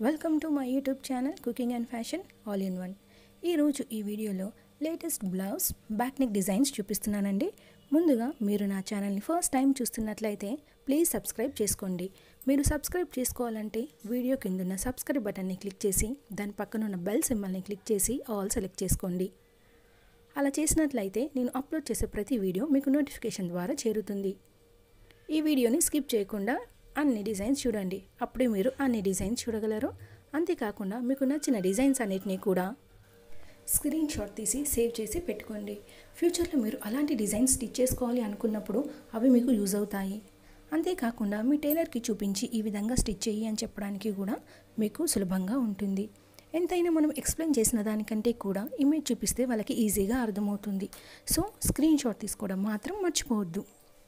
Welcome to my YouTube channel cooking and fashion all in one. ఈరోజు ఈ వీడియోలో latest blouse back neck designs చూపిస్తున్నానండి. ముందుగా మీరు నా ఛానల్ని ఫస్ట్ టైం చూస్తున్నట్లయితే ప్లీజ్ సబ్స్క్రైబ్ చేసుకోండి. మీరు సబ్స్క్రైబ్ చేసుకోవాలంటే వీడియో కిందున్న సబ్స్క్రైబ్ బటన్ని క్లిక్ చేసి దాని పక్కనున్న బెల్ సింబల్ని క్లిక్ చేసి ఆల్ సెలెక్ట్ చేసుకోండి. అలా చేసినట్లయితే నేను అప్లోడ్ చేసే ప్రతి వీడియో మీకు నోటిఫికేషన్ ద్వారా చేరుతుంది. ఈ వీడియోని స్కిప్ చేయకుండా అన్ని డిజైన్స్ చూడండి, అప్పుడే మీరు అన్ని డిజైన్స్ చూడగలరు. అంతేకాకుండా మీకు నచ్చిన డిజైన్స్ అన్నిటినీ కూడా స్క్రీన్ షాట్ తీసి సేవ్ చేసి పెట్టుకోండి. ఫ్యూచర్లో మీరు అలాంటి డిజైన్స్ స్టిచ్ చేసుకోవాలి అనుకున్నప్పుడు అవి మీకు యూజ్ అవుతాయి. అంతేకాకుండా మీ టైలర్కి చూపించి ఈ విధంగా స్టిచ్ చేయి అని చెప్పడానికి కూడా మీకు సులభంగా ఉంటుంది. ఎంతైనా మనం ఎక్స్ప్లెయిన్ చేసిన దానికంటే కూడా ఇమేజ్ చూపిస్తే వాళ్ళకి ఈజీగా అర్థమవుతుంది. సో స్క్రీన్ షాట్ తీసుకోవడం మాత్రం మర్చిపోవద్దు.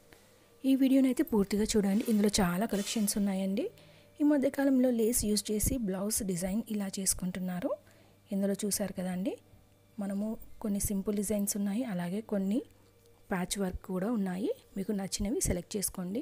ఈ వీడియోని అయితే పూర్తిగా చూడండి, ఇందులో చాలా కలెక్షన్స్ ఉన్నాయండి. ఈ మధ్యకాలంలో లేస్ యూజ్ చేసి బ్లౌజ్ డిజైన్ ఇలా చేసుకుంటున్నారు. ఇందులో చూసారు కదండి, మనము కొన్ని సింపుల్ డిజైన్స్ ఉన్నాయి, అలాగే కొన్ని ప్యాచ్ వర్క్ కూడా ఉన్నాయి. మీకు నచ్చినవి సెలెక్ట్ చేసుకోండి.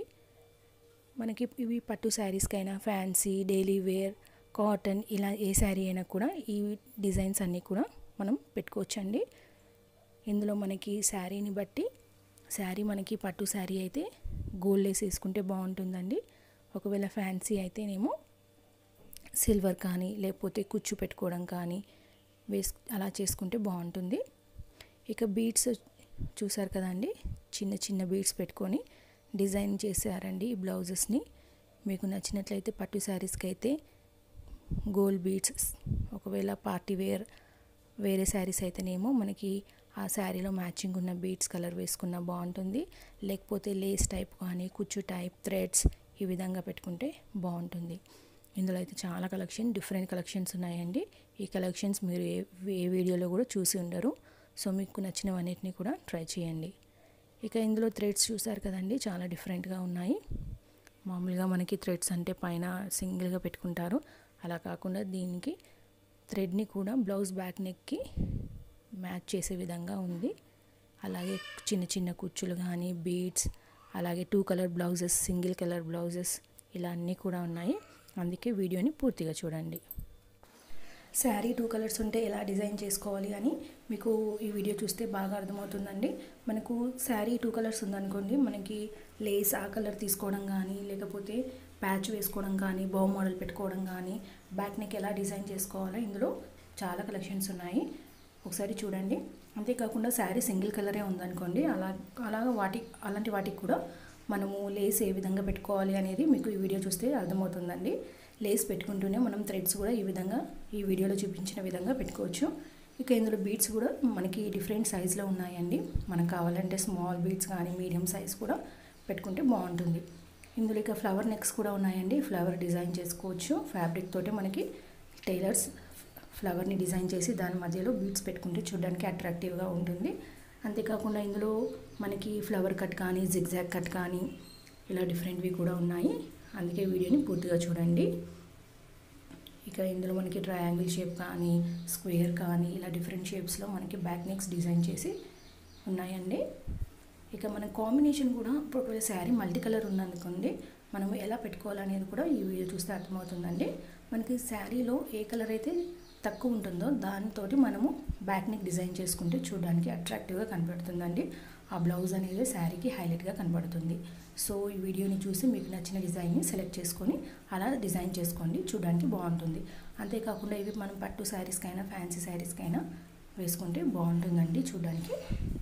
మనకి ఇవి పట్టు శారీస్కైనా, ఫ్యాన్సీ, డైలీ వేర్, కాటన్, ఇలా ఏ శారీ అయినా కూడా ఈ డిజైన్స్ అన్నీ కూడా మనం పెట్టుకోవచ్చండి. ఇందులో మనకి శారీని బట్టి, శారీ మనకి పట్టు శారీ అయితే గోల్డ్ లేస్ వేసుకుంటే బాగుంటుందండి. ఒకవేళ ఫ్యాన్సీ అయితేనేమో సిల్వర్ కానీ లేకపోతే కుచ్చు పెట్టుకోవడం కానీ అలా చేసుకుంటే బాగుంటుంది. ఇక బీడ్స్ చూసారు కదండి, చిన్న చిన్న బీడ్స్ పెట్టుకొని డిజైన్ చేశారండి ఈ బ్లౌజెస్ని. మీకు నచ్చినట్లయితే పట్టు శారీస్కి అయితే గోల్డ్ బీడ్స్, ఒకవేళ పార్టీ వేర్ వేరే శారీస్ అయితేనేమో మనకి ఆ శారీలో మ్యాచింగ్ ఉన్న బీడ్స్ కలర్ వేసుకున్న బాగుంటుంది. లేకపోతే లేస్ టైప్ కానీ కుచ్చు టైప్ థ్రెడ్స్ ఈ విధంగా పెట్టుకుంటే బాగుంటుంది. ఇందులో అయితే చాలా డిఫరెంట్ కలెక్షన్స్ ఉన్నాయండి. ఈ కలెక్షన్స్ మీరు ఏ వీడియోలో కూడా చూసి ఉండరు. సో మీకు నచ్చినవన్నిటిని కూడా ట్రై చేయండి. ఇక ఇందులో థ్రెడ్స్ చూసారు కదండి, చాలా డిఫరెంట్గా ఉన్నాయి. మామూలుగా మనకి థ్రెడ్స్ అంటే పైన సింగిల్గా పెట్టుకుంటారు, అలా కాకుండా దీనికి థ్రెడ్ని కూడా బ్లౌజ్ బ్యాక్ నెక్కి మ్యాచ్ చేసే విధంగా ఉంది. అలాగే చిన్న చిన్న కుచ్చులు కానీ బీడ్స్, అలాగే 2 colour blouses, single colour blouses ఇలా అన్నీ కూడా ఉన్నాయి. అందుకే వీడియోని పూర్తిగా చూడండి. శారీ 2 కలర్స్ ఉంటే ఎలా డిజైన్ చేసుకోవాలి అని మీకు ఈ వీడియో చూస్తే బాగా అర్థమవుతుందండి. మనకు శారీ 2 కలర్స్ ఉందనుకోండి, మనకి లేస్ ఆ కలర్ తీసుకోవడం కానీ, లేకపోతే ప్యాచ్ వేసుకోవడం కానీ, బౌ మోడల్ పెట్టుకోవడం కానీ, బ్యాక్ నెక్ ఎలా డిజైన్ చేసుకోవాలో ఇందులో చాలా కలెక్షన్స్ ఉన్నాయి. ఒకసారి చూడండి. అంతేకాకుండా శారీ సింగిల్ కలరే ఉందనుకోండి, అలాంటి వాటికి కూడా మనము లేస్ ఏ విధంగా పెట్టుకోవాలి అనేది మీకు ఈ వీడియో చూస్తే అర్థమవుతుందండి. లేస్ పెట్టుకుంటూనే మనం థ్రెడ్స్ కూడా ఈ విధంగా ఈ వీడియోలో చూపించిన విధంగా పెట్టుకోవచ్చు. ఇక ఇందులో బీడ్స్ కూడా మనకి డిఫరెంట్ సైజులో ఉన్నాయండి. మనకు కావాలంటే స్మాల్ బీడ్స్ కానీ మీడియం సైజ్ కూడా పెట్టుకుంటే బాగుంటుంది. ఇందులో ఇక ఫ్లవర్ నెక్స్ కూడా ఉన్నాయండి. ఫ్లవర్ డిజైన్ చేసుకోవచ్చు. ఫ్యాబ్రిక్ తోటే మనకి టైలర్స్ ఫ్లవర్ని డిజైన్ చేసి దాని మధ్యలో బీడ్స్ పెట్టుకుంటే చూడడానికి అట్రాక్టివ్గా ఉంటుంది. అంతేకాకుండా ఇందులో మనకి ఫ్లవర్ కట్ కానీ, జిగ్జాగ్ కట్ కానీ ఇలా డిఫరెంట్వి కూడా ఉన్నాయి. అందుకే వీడియోని పూర్తిగా చూడండి. ఇక ఇందులో మనకి ట్రయాంగిల్ షేప్ కానీ, స్క్వేర్ కానీ ఇలా డిఫరెంట్ షేప్స్లో మనకి బ్యాక్ నెక్స్ డిజైన్ చేసి ఉన్నాయండి. ఇక మన కాంబినేషన్ కూడా ఒకవేళ శారీ మల్టీ కలర్ ఉందనుకోండి, మనం ఎలా పెట్టుకోవాలనేది కూడా ఈ వీడియో చూస్తే అర్థమవుతుందండి. మనకి శారీలో ఏ కలర్ అయితే తక్కువ ఉంటుందో దానితోటి మనము బ్యాక్ నెక్ డిజైన్ చేసుకుంటే చూడడానికి అట్రాక్టివ్గా కనపడుతుందండి. ఆ బ్లౌజ్ అనేది శారీకి హైలైట్గా కనపడుతుంది. సో ఈ వీడియోని చూసి మీకు నచ్చిన డిజైన్ని సెలెక్ట్ చేసుకొని అలా డిజైన్ చేసుకోండి, చూడడానికి బాగుంటుంది. అంతేకాకుండా ఇవి మనం పట్టు శారీస్కైనా, ఫ్యాన్సీ శారీస్కైనా వేసుకుంటే బాగుంటుందండి చూడడానికి.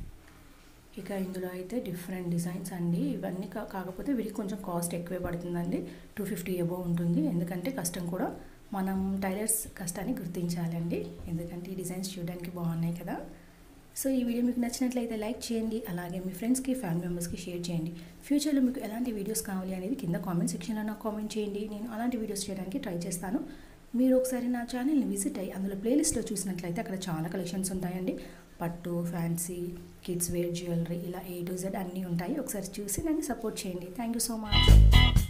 ఇక ఇందులో అయితే డిఫరెంట్ డిజైన్స్ అండి. ఇవన్నీ కాకపోతే వీటికి కొంచెం కాస్ట్ ఎక్కువే పడుతుందండి. 250 అబోవ్ ఉంటుంది. ఎందుకంటే కష్టం కూడా మనం టైలర్స్ కష్టాన్ని గుర్తించాలండి. ఎందుకంటే ఈ డిజైన్స్ చూడడానికి బాగున్నాయి కదా. సో ఈ వీడియో మీకు నచ్చినట్లయితే లైక్ చేయండి, అలాగే మీ ఫ్రెండ్స్కి, ఫ్యామిలీ మెంబర్స్కి షేర్ చేయండి. ఫ్యూచర్లో మీకు ఎలాంటి వీడియోస్ కావాలి అనేది కింద కామెంట్ సెక్షన్లో నాకు కామెంట్ చేయండి. నేను అలాంటి వీడియోస్ చేయడానికి ట్రై చేస్తాను. మీరు ఒకసారి నా ఛానల్ని విజిట్ అయ్యి అందులో ప్లేలిస్ట్లో చూసినట్లయితే అక్కడ చాలా కలెక్షన్స్ ఉంటాయండి. పట్టు, ఫ్యాన్సీ, కిడ్స్ వేర్, జ్యువెలరీ ఇలా A to Z అన్నీ ఉంటాయి. ఒకసారి చూసి నన్ను సపోర్ట్ చేయండి. Thank you so much.